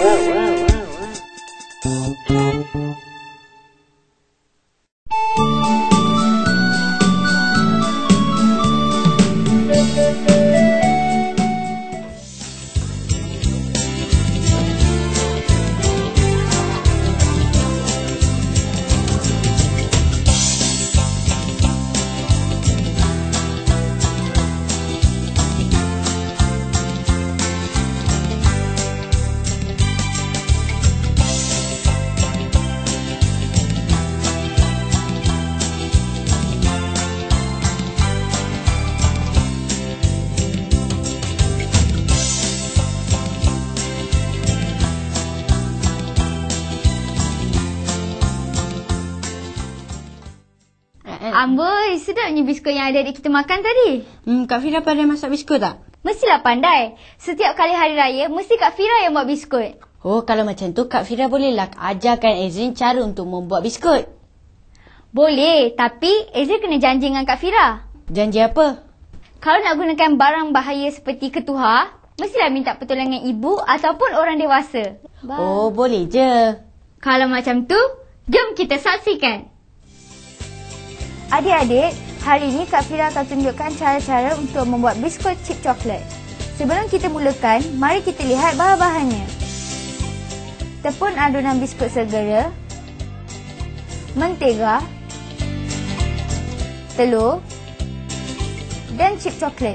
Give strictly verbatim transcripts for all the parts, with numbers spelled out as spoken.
Amboi, sedapnya biskut yang adik-adik kita makan tadi. Hmm, Kak Fira pandai masak biskut tak? Mestilah pandai. Setiap kali hari raya, mesti Kak Fira yang buat biskut. Oh, kalau macam tu, Kak Fira bolehlah ajarkan Ezrin cara untuk membuat biskut. Boleh, tapi Ezrin kena janji dengan Kak Fira. Janji apa? Kalau nak gunakan barang bahaya seperti ketuhar, mestilah minta pertolongan ibu ataupun orang dewasa. Bye. Oh, boleh je. Kalau macam tu, jom kita saksikan. Adik-adik, hari ini Kak Fira akan tunjukkan cara-cara untuk membuat biskut chip coklat. Sebelum kita mulakan, mari kita lihat bahan-bahannya. Tepung adunan biskut segera, mentega, telur dan chip coklat.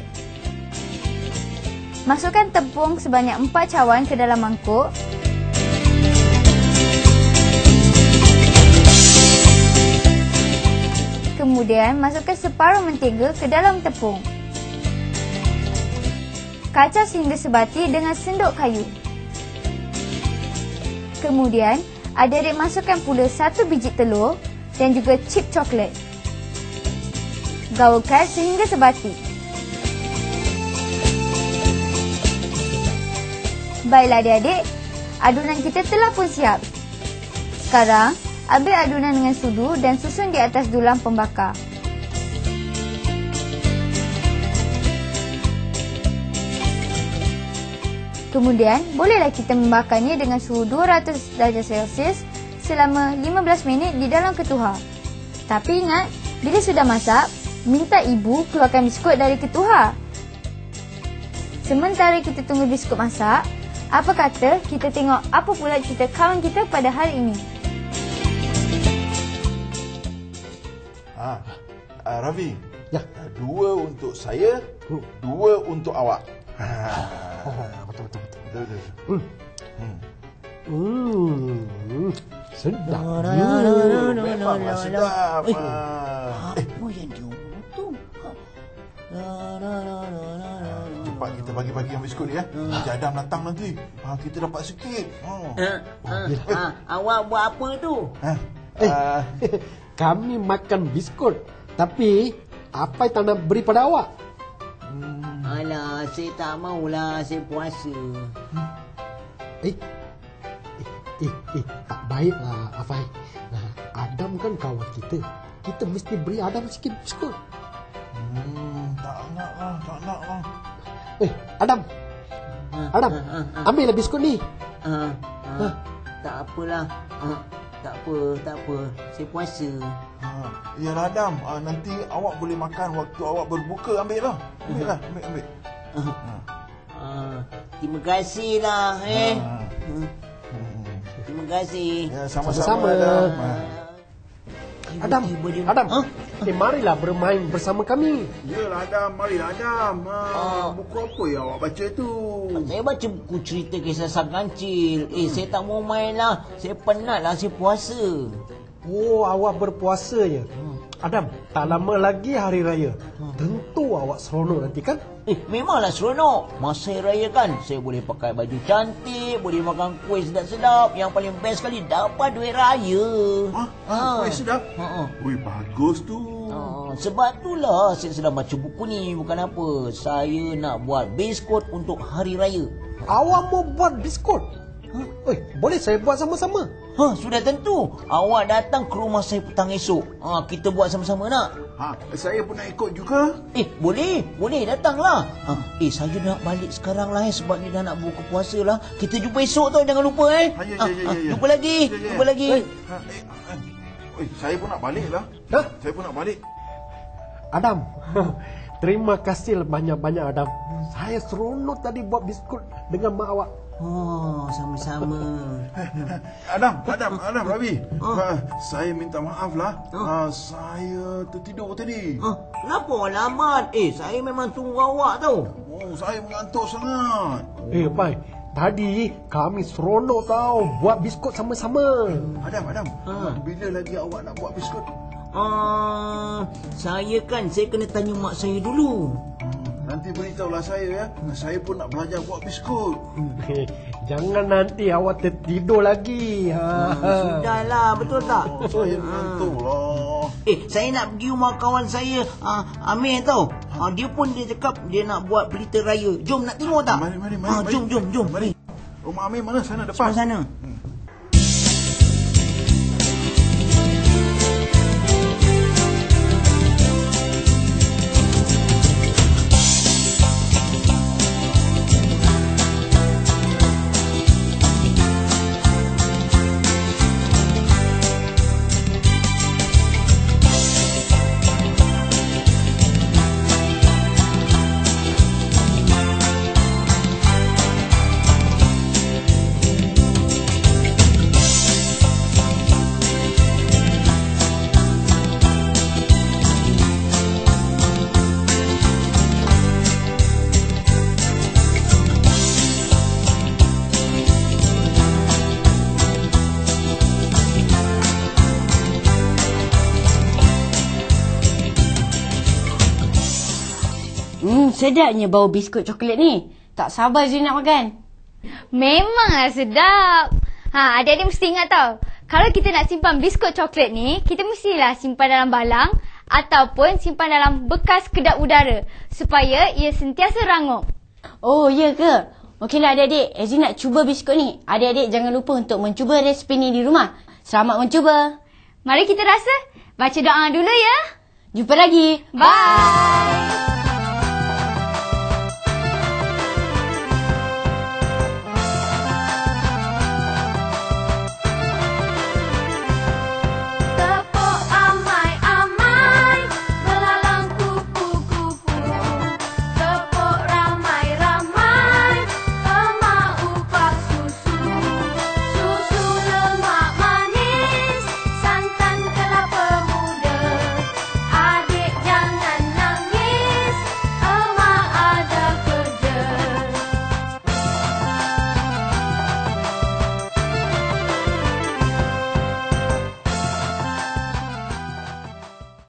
Masukkan tepung sebanyak empat cawan ke dalam mangkuk. Kemudian, masukkan separuh mentega ke dalam tepung. Kacau sehingga sebati dengan sendok kayu. Kemudian, adik-adik masukkan pula satu biji telur dan juga chip coklat. Gaulkan sehingga sebati. Baiklah adik-adik, adunan kita telah pun siap. Sekarang, ambil adunan dengan sudu dan susun di atas dulang pembakar. Kemudian, bolehlah kita membakarnya dengan suhu dua ratus darjah Celsius selama lima belas minit di dalam ketuhar. Tapi ingat, bila sudah masak, minta ibu keluarkan biskut dari ketuhar. Sementara kita tunggu biskut masak, apa kata kita tengok apa pula cerita kawan kita pada hari ini. Ah, ah, Ravi, ya. Dua untuk saya, dua untuk awak. Betul, betul, betul. Betul, betul. Hmm. Hmm. Hmm. Sedap. Hmm, memanglah sedap. Eh, Ah. apa yang dia tu? Cepat kita bagi-bagi yang biskut ni ya. Jadam datang nanti. Ha, kita dapat sikit. Oh. Ha, ha, ha, awak buat apa tu? Ha. Eh, Ah, kami makan biskut. Tapi, apa yang tak nak beri pada awak? hmm. Alah, saya tak maulah, saya puasa. Eh, eh, eh, eh tak baiklah, Afai. Nah, Adam kan kawan kita. Kita mesti beri Adam sikit biskut. Hmm, tak nak lah, tak nak lah. Eh, Adam. Ha, Adam, ha, ha, ha. ambillah biskut ni. Ha, ha, tak apalah. Ha, tak apa, tak apa. Saya puasa. Ha, ya Radam, ha, nanti awak boleh makan waktu awak berbuka, ambil lah. Ambil lah, ambil, ambil. Ha, ha, terima kasihlah, eh. Ha. Hmm, Hmm. terima kasih. Ya, sama-sama Sama-sama. Radam. Ha. Adam, Tiba-tiba dia- Adam. Ha? Eh, marilah bermain bersama kami. Ya Radam, marilah Radam. Ha, Ah. buku apa yang awak baca tu? Saya baca buku cerita kisah sang kancil. Eh, saya tak mau main lah. Saya penat lah, saya puasa. Oh, awak berpuasa je. Adam, tak lama lagi hari raya. Tentu awak seronok nanti kan? Eh, memanglah seronok. Masa hari raya kan, saya boleh pakai baju cantik, boleh makan kuih sedap-sedap. Yang paling best sekali, dapat duit raya. Ha, ha, kuih sedap. Ha, ha. Ui, bagus tu. Ha, sebab itulah saya sedang baca buku ni. Bukan apa, saya nak buat biskut untuk hari raya. Awak mau buat biskut? Ha? Oi, boleh saya buat sama-sama? Ha, sudah tentu. Awak datang ke rumah saya petang esok. Ha, kita buat sama-sama nak? Ha, saya pun nak ikut juga. Eh, boleh. Boleh, datanglah. Ha, eh, saya nak balik sekarang lah eh, sebab ni dah nak buka puasa lah. Kita jumpa esok tau, jangan lupa eh. Ha, ya, Ha, ya, ya, ha, ya, ya. Jumpa lagi. Ya, ya, ya. Jumpa lagi. Ha, eh, eh. Eh, saya pun nak balik lah. Hah? Saya pun nak balik. Adam, terima kasih banyak-banyak Adam. Saya seronok tadi buat biskut dengan mak awak. Oh, sama-sama. Adam, Adam, Adam, Rabi. Oh. Ha, saya minta maaf lah. Oh. Ha, saya tertidur tadi. Ha, kenapa lambat? Eh, saya memang tunggu awak tau. Oh, saya mengantuk sangat. Eh, Pai, tadi kami seronok tau buat biskut sama-sama. Adam, Adam. Ha. Bila lagi awak nak buat biskut? Ah, saya kan, saya kena tanya mak saya dulu. Nanti beritahulah saya ya. Saya pun nak belajar buat biskut. Jangan nanti awak tertidur lagi. Ha. Ah, sudahlah, betul tak? Oh, saya mengantuk lah. Eh, saya nak pergi rumah kawan saya, ah, Amir tau. Ah, dia pun dia cakap dia nak buat pelita raya. Jom nak tengok tak? Mari, mari, mari. Ah, mari. jom, jom, jom. Mari. Rumah Amir mana? Sana depan. Depan sana. Hmm, sedapnya bau biskut coklat ni. Tak sabar je nak makan. Memanglah sedap. Ha, adik-adik mesti ingat tau. Kalau kita nak simpan biskut coklat ni, kita mestilah simpan dalam balang ataupun simpan dalam bekas kedap udara supaya ia sentiasa rangup. Oh, ya ke? Okeylah adik-adik, Ezin nak cuba biskut ni. Adik-adik jangan lupa untuk mencuba resipi ni di rumah. Selamat mencuba. Mari kita rasa. Baca doa dulu ya. Jumpa lagi. Bye.